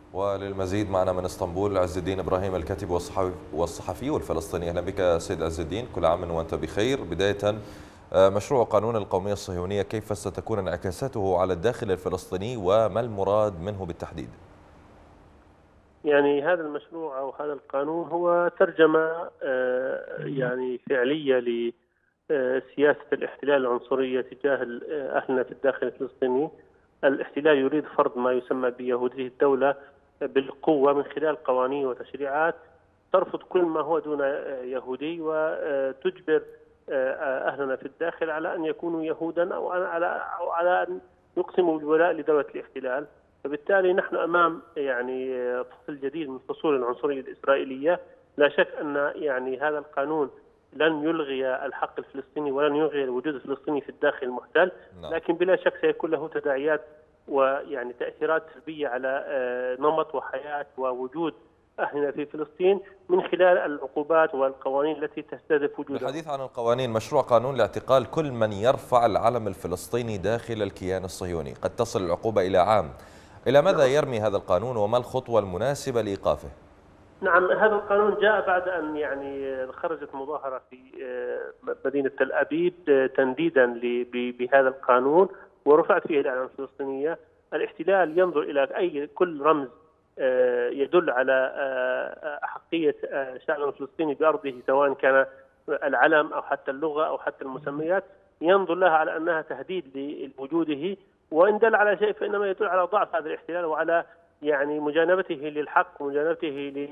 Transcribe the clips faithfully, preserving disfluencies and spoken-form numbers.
وللمزيد معنا من اسطنبول عز الدين إبراهيم، الكاتب والصحفي والصحفي الفلسطيني. أهلا بك سيد عز الدين، كل عام وأنت بخير. بداية، مشروع قانون القومية الصهيونية كيف ستكون انعكاساته على الداخل الفلسطيني وما المراد منه بالتحديد؟ يعني هذا المشروع أو هذا القانون هو ترجمة يعني فعلية لسياسة الاحتلال العنصرية تجاه أهلنا في الداخل الفلسطيني. الاحتلال يريد فرض ما يسمى بيهودية الدولة بالقوة من خلال قوانين وتشريعات ترفض كل ما هو دون يهودي، وتجبر أهلنا في الداخل على أن يكونوا يهودا أو على أو على أن يقسموا بالولاء لدولة الاحتلال. فبالتالي نحن أمام يعني فصل جديد من فصول العنصرية الإسرائيلية. لا شك أن يعني هذا القانون لن يلغي الحق الفلسطيني ولن يلغي الوجود الفلسطيني في الداخل المحتل، لكن بلا شك سيكون له تداعيات ويعني تأثيرات سلبية على نمط وحياة ووجود أهلنا في فلسطين من خلال العقوبات والقوانين التي تستهدف وجودهم. بالحديث عن القوانين، مشروع قانون لاعتقال كل من يرفع العلم الفلسطيني داخل الكيان الصهيوني، قد تصل العقوبة إلى عام. إلى ماذا يرمي هذا القانون وما الخطوة المناسبة لإيقافه؟ نعم، هذا القانون جاء بعد أن يعني خرجت مظاهرة في مدينة تل أبيب تنديدا بهذا القانون ورفعت فيه الأعلام الفلسطينية. الاحتلال ينظر إلى أي كل رمز يدل على أحقية الشعب الفلسطيني بأرضه، سواء كان العلم أو حتى اللغة أو حتى المسميات، ينظر لها على أنها تهديد لوجوده، وإن دل على شيء فإنما يدل على ضعف هذا الاحتلال وعلى يعني مجانبته للحق ومجانبته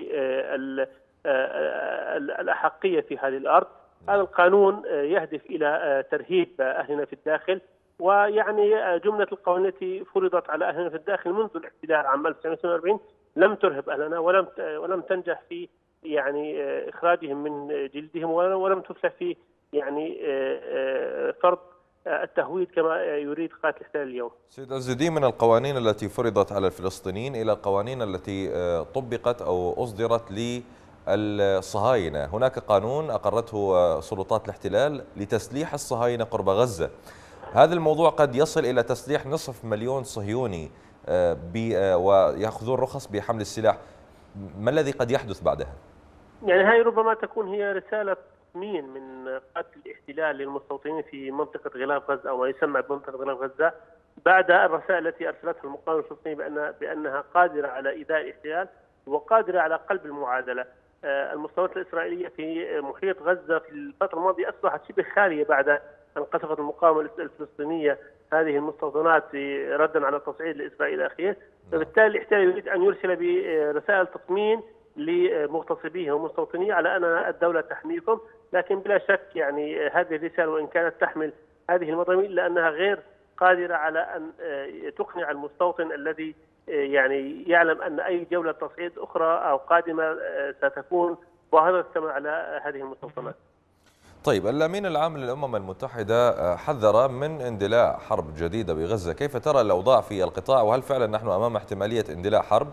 للأحقية في هذه الأرض. هذا القانون يهدف إلى ترهيب أهلنا في الداخل، ويعني جملة القوانين التي فرضت على أهلنا في الداخل منذ الاحتلال عام ألف وتسعمائة وثمانية وأربعين لم ترهب أهلنا ولم ولم تنجح في يعني إخراجهم من جلدهم، ولم تفلح في يعني فرض التهويد كما يريد قائد الاحتلال اليوم. سيد عز الدين، من القوانين التي فرضت على الفلسطينيين إلى القوانين التي طبقت أو أصدرت للصهاينة، هناك قانون أقرته سلطات الاحتلال لتسليح الصهاينة قرب غزة. هذا الموضوع قد يصل إلى تسليح نصف مليون صهيوني ويأخذون رخص بحمل السلاح. ما الذي قد يحدث بعدها؟ يعني هذه ربما تكون هي رسالة تطمين من قتل الاحتلال للمستوطنين في منطقة غلاف غزة أو ما يسمى بمنطقة غلاف غزة، بعد الرسائل التي أرسلتها المقاومة الفلسطينية بأن بأنها قادرة على إيذاء الاحتلال وقادرة على قلب المعادلة. المستوطنات الإسرائيلية في محيط غزة في الفترة الماضية أصبحت شبه خالية بعد أن قصفت المقاومة الفلسطينية هذه المستوطنات ردا على التصعيد الإسرائيلي الأخير. فبالتالي الاحتلال يريد أن يرسل برسائل تطمين لمغتصبيه ومستوطنيه على أن الدولة تحميكم، لكن بلا شك يعني هذه الرسالة وإن كانت تحمل هذه المضامين إلا أنها غير قادرة على أن تقنع المستوطن الذي يعني يعلم أن أي جولة تصعيد أخرى أو قادمة ستكون ظاهرة الثمن على هذه المستوطنات. طيب، الأمين العام للأمم المتحدة حذر من اندلاع حرب جديدة بغزة، كيف ترى الأوضاع في القطاع وهل فعلا نحن أمام احتمالية اندلاع حرب؟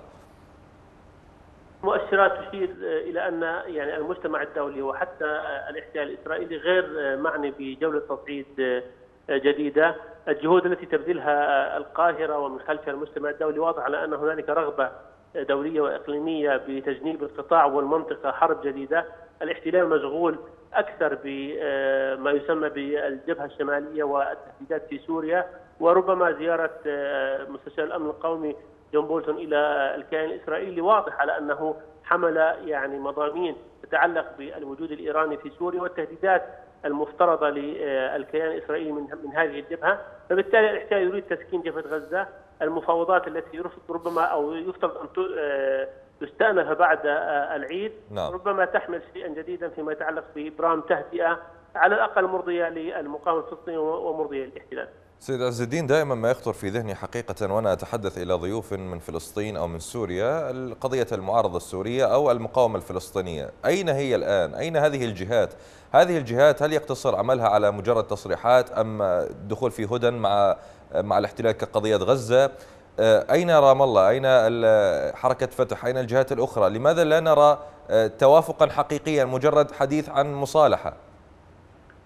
مؤشرات تشير إلى أن يعني المجتمع الدولي وحتى الاحتلال الإسرائيلي غير معني بجولة تصعيد جديدة. الجهود التي تبذلها القاهرة ومن خلفها المجتمع الدولي واضح على أن هنالك رغبة دولية وإقليمية بتجنيب القطاع والمنطقة حرب جديدة. الاحتلال مشغول أكثر بما يسمى بالجبهة الشمالية والتهديدات في سوريا، وربما زيارة مستشار الأمن القومي جون بولتون إلى الكيان الإسرائيلي واضح على أنه حمل يعني مضامين تتعلق بالوجود الإيراني في سوريا والتهديدات المفترضة للكيان الإسرائيلي من من هذه الجبهة. فبالتالي الاحتلال يريد تسكين جبهة غزة. المفاوضات التي يرفض ربما أو يفترض أن تستأنف بعد العيد نعم. ربما تحمل شيئا جديدا فيما يتعلق بإبرام تهدئة على الأقل مرضية للمقاومة الفلسطينية ومرضية للاحتلال. سيد عز الدين، دائما ما يخطر في ذهني حقيقة وأنا أتحدث إلى ضيوف من فلسطين أو من سوريا قضية المعارضة السورية أو المقاومة الفلسطينية. أين هي الآن؟ أين هذه الجهات؟ هذه الجهات هل يقتصر عملها على مجرد تصريحات أم الدخول في هدى مع مع الاحتلال كقضية غزة؟ أين رام الله؟ أين حركة فتح؟ أين الجهات الأخرى؟ لماذا لا نرى توافقا حقيقيا، مجرد حديث عن مصالحة؟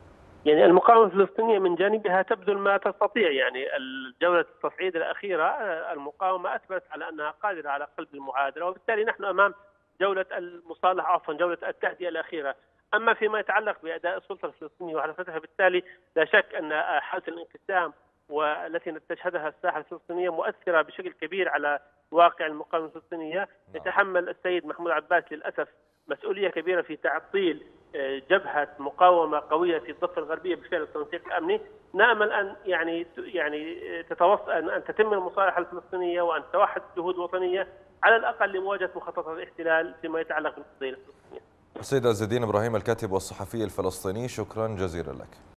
يعني المقاومة الفلسطينية من جانبها تبذل ما تستطيع. يعني جولة التصعيد الأخيرة المقاومة أثبتت على أنها قادرة على قلب المعادلة، وبالتالي نحن أمام جولة المصالحة، عفوا جولة التهدئة الأخيرة. أما فيما يتعلق بأداء السلطة الفلسطينية وحركتها، بالتالي لا شك أن حالة الانقسام والتي تشهدها الساحة الفلسطينية مؤثرة بشكل كبير على واقع المقاومة الفلسطينية. يتحمل السيد محمود عباس للأسف مسؤولية كبيرة في تعطيل جبهة مقاومة قوية في الضفة الغربية بفعل التنسيق الأمني. نأمل أن يعني يعني تتوصل أن تتم المصالحة الفلسطينية وأن توحد جهود وطنية على الأقل لمواجهة مخططات الاحتلال فيما يتعلق بالقضية الفلسطينية. السيد عز الدين إبراهيم، الكاتب والصحفي الفلسطيني، شكرا جزيلا لك.